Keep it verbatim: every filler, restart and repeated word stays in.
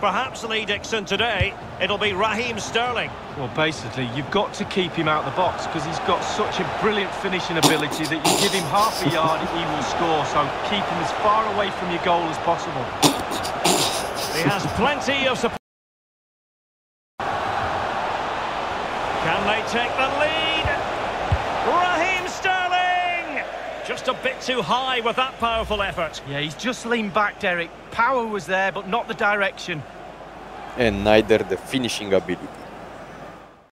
perhaps Lee Dixon today, it'll be Raheem Sterling. Well, basically, you've got to keep him out of the box because he's got such a brilliant finishing ability that you give him half a yard, he will score. So keep him as far away from your goal as possible. He has plenty of support. Can they take the lead? Raheem Sterling! Just a bit too high with that powerful effort. Yeah, he's just leaned back, Derek. Power was there, but not the direction. And neither the finishing ability.